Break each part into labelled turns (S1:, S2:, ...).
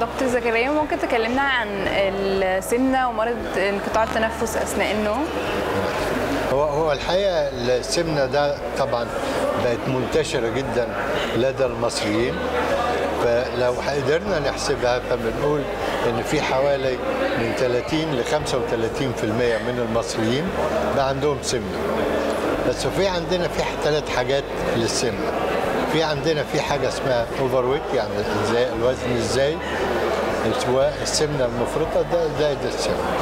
S1: دكتور زكريا، ممكن تكلمنا عن السمنة ومرض انقطاع التنفس أثناء النوم؟
S2: هو الحقيقة السمنة ده طبعا بقت منتشرة جدا لدى المصريين، فلو قدرنا نحسبها فبنقول ان في حوالي من 30 ل 35% من المصريين بقى عندهم سمنة. بس في عندنا في 3 حاجات للسمنة. في عندنا في حاجة اسمها اوفر ويت، يعني الوزن الزايد، السمنة المفرطة ده زائد السمنة.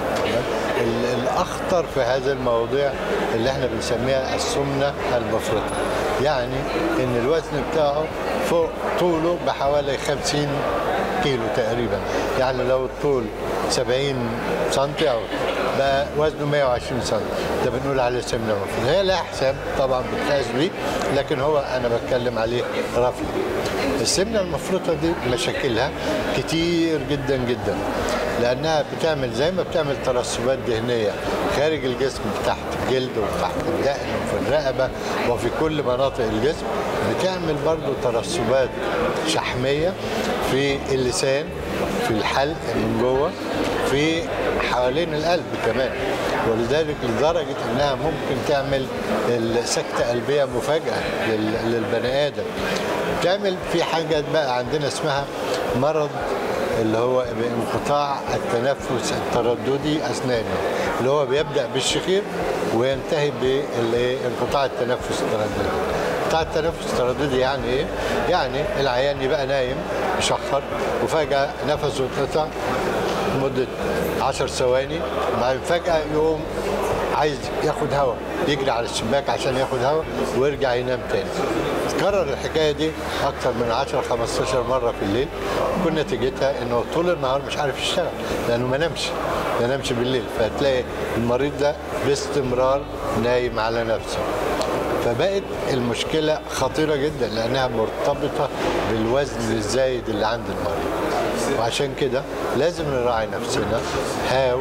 S2: الأخطر في هذا المواضيع اللي احنا بنسميها السمنة المفرطة، يعني ان الوزن بتاعه فوق طوله بحوالي 50 كيلو تقريبا. يعني لو الطول 70 سنتي او بقى وزنه 120 سم، ده بنقول عليه سمنه مفرطه. هي لها حساب طبعا بتقاس بيه، لكن هو انا بتكلم عليه رفلي. السمنه المفرطه دي مشاكلها كتير جدا جدا، لانها بتعمل زي ما بتعمل ترسبات دهنيه خارج الجسم، تحت الجلد وتحت الدقن وفي الرقبه وفي كل مناطق الجسم، بتعمل برضو ترسبات شحميه في اللسان، في الحلق من جوه، في حوالين القلب كمان. ولذلك لدرجه انها ممكن تعمل سكته قلبيه مفاجئه للبني ادم. تعمل في حاجه بقى عندنا اسمها مرض اللي هو انقطاع التنفس الترددي اثناء النوم، اللي هو بيبدا بالشخير وينتهي بانقطاع التنفس الترددي. انقطاع التنفس الترددي يعني ايه؟ يعني العيان يبقى نايم مشخر وفجاه نفسه يتقطع لمده 10 ثواني، وبعدين فجاه يقوم عايز ياخد هواء، يجري على الشباك عشان ياخد هواء ويرجع ينام تاني. تكرر الحكايه دي اكتر من 10 15 مره في الليل، كل نتيجتها انه طول النهار مش عارف يشتغل لانه ما نامش بالليل، فتلاقي المريض ده باستمرار نايم على نفسه. فبقت المشكله خطيره جدا لانها مرتبطه بالوزن الزايد اللي عند المريض. وعشان كده لازم نراعي نفسنا هاو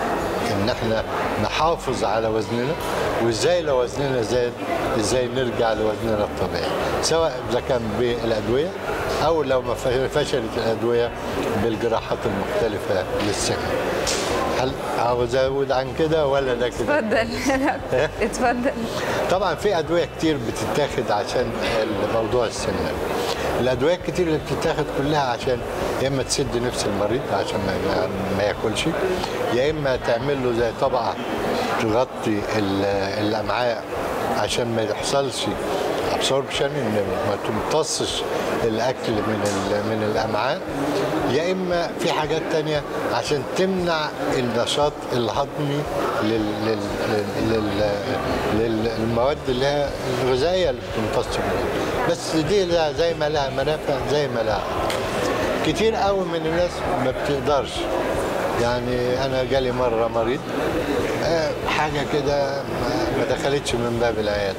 S2: ان احنا نحافظ على وزننا، وازاي لو وزننا زاد ازاي نرجع لوزننا الطبيعي، سواء اذا كان بالادويه او لو ما فشلت الادويه بالجراحات المختلفه للسمنه. هل عاوز ازود عن كده ولا ده كده؟
S1: اتفضل. اتفضل.
S2: طبعا في ادويه كتير بتتاخد عشان موضوع السمنه. الادويه الكتير اللي بتتاخد كلها عشان يا اما تسد نفس المريض عشان ما ياكلش، يا اما تعمل له زي طبقه تغطي الامعاء عشان ما يحصلش ابسوربشن، ان ما تمتصش الاكل من الامعاء، يا اما في حاجات تانية عشان تمنع النشاط الهضمي للمواد اللي هي الغذائيه اللي بتمتص منها. بس دي زي ما لها منافع زي ما لها كتير قوي من الناس ما بتقدرش. يعني انا جالي مره مريض حاجه كده ما دخلتش من باب العياده.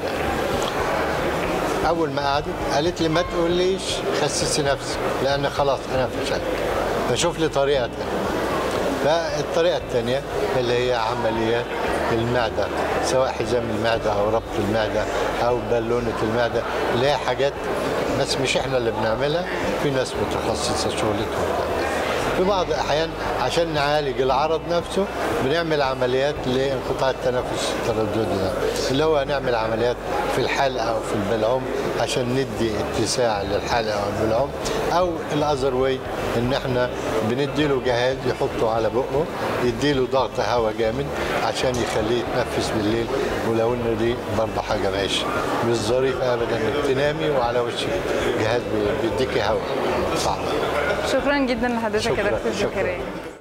S2: اول ما قعدت قالت لي ما تقوليش خسسي نفسك لان خلاص انا فشلت، فشوف لي طريقه ثانيه. فالطريقه الثانيه اللي هي عمليات المعده، سواء حزام المعده او ربط المعده او بالونه المعده، اللي هي حاجات بس مش احنا اللي بنعملها، في ناس متخصصه شغلتهم بتعملها. في بعض الاحيان عشان نعالج العرض نفسه بنعمل عمليات لانقطاع التنفس الترددي ده، اللي هو نعمل عمليات في الحلقه او في البلعوم عشان ندي اتساع للحلقه او البلعوم، او الاذر واي ان احنا بنديله جهاز يحطه على بقه يديله ضغط هواء جامد عشان يخليه يتنفس بالليل. ولو ان دي برضه حاجه مش ظريفه ابدا انك تنامي وعلى وشك جهاز بيديكي هواء صعب.
S1: شكرا جدا لحضرتك يا دكتور زكريا.